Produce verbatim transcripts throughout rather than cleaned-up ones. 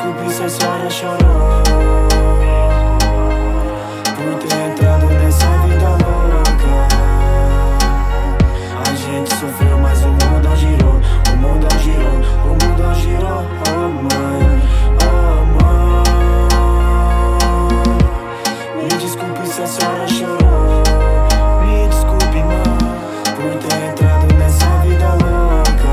desculpe se a senhora chorou por ter entrado nessa vida louca. A gente sofreu, mas o mundo girou, o mundo girou, o mundo girou. Oh mãe, oh mãe, me desculpe se a senhora chorou, me desculpe, mãe, por ter entrado nessa vida louca.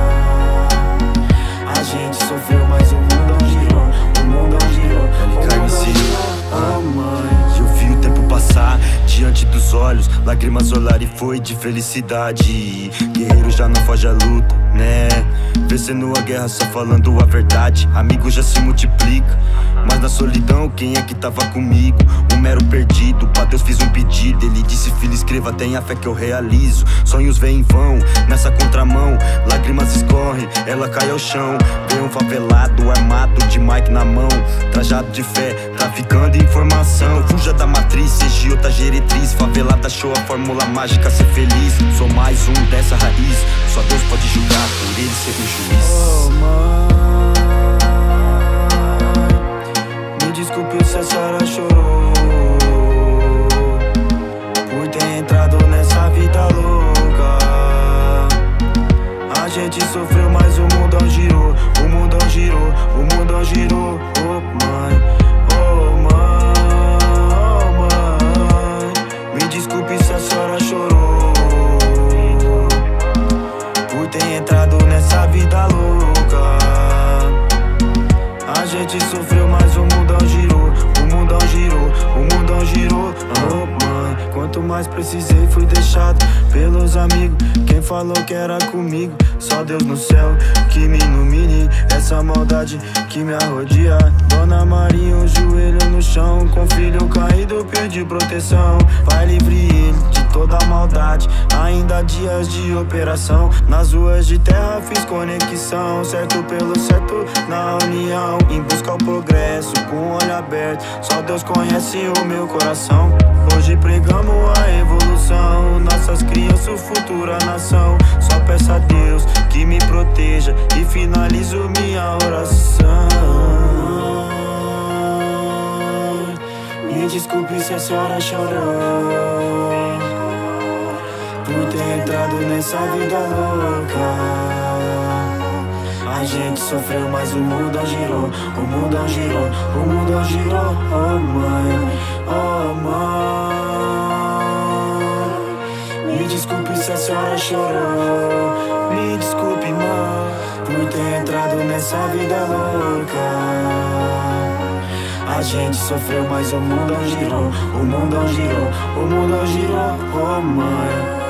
A gente sofreu, mas o mundo girou, o mundo girou, o mundo girou. Oh mãe, eu vi o tempo passar diante dos olhos, lágrimas rolar e foi de felicidade. Guerreiro já não foge à luta, né? Vencendo a guerra só falando a verdade. Amigo já se multiplica, mas na solidão quem é que tava comigo? Um mero perdido, pra Deus fiz um pedido. Ele disse, filho, escreva, tenha fé que eu realizo. Sonhos vêm em vão, nessa contramão, lágrimas escorrem, ela cai ao chão. Vê um favelado, armado de mic na mão, trajado de fé, traficando informação. Fuja da matriz, seja outra diretriz. Favelada show a fórmula mágica, ser feliz. Sou mais um dessa raiz, só Deus pode julgar, por ele ser o juiz. oh mãe, me desculpe se a senhora chorou por ter entrado nessa vida louca. A gente sofreu, mas o mundo girou, o mundo girou, o mundo girou. Oh mãe, oh mãe, oh mãe, me desculpe se a senhora chorou por ter entrado nessa vida louca. A gente sofreu, mas o mundo girou, o mundo girou, o mundo girou. Oh mãe, quanto mais precisei fui deixado pelos amigos. Quem falou que era comigo? Só Deus no céu que me ilumine. Essa maldade que me arrodia. Dona Maria, um joelho no chão, com filho caído pedi proteção. Pai, livre ele de toda maldade. Ainda dias de operação, nas ruas de terra fiz conexão. Certo pelo certo na união, em busca ao progresso com o olho aberto. Só Deus conhece o meu coração. Hoje pregamos a evolução, nossas crianças, futura nação. Só peço a Deus que me proteja e finalizo minha oração. Me desculpe se a senhora chorou por ter entrado nessa vida louca. A gente sofreu, mas o mundo girou, o mundo girou, o mundo girou. Oh mãe, oh mãe, me desculpe se a senhora chorou, me desculpe, mãe, por ter entrado nessa vida louca. A gente sofreu, mas o mundo girou, o mundo girou, o mundo girou. Oh mãe.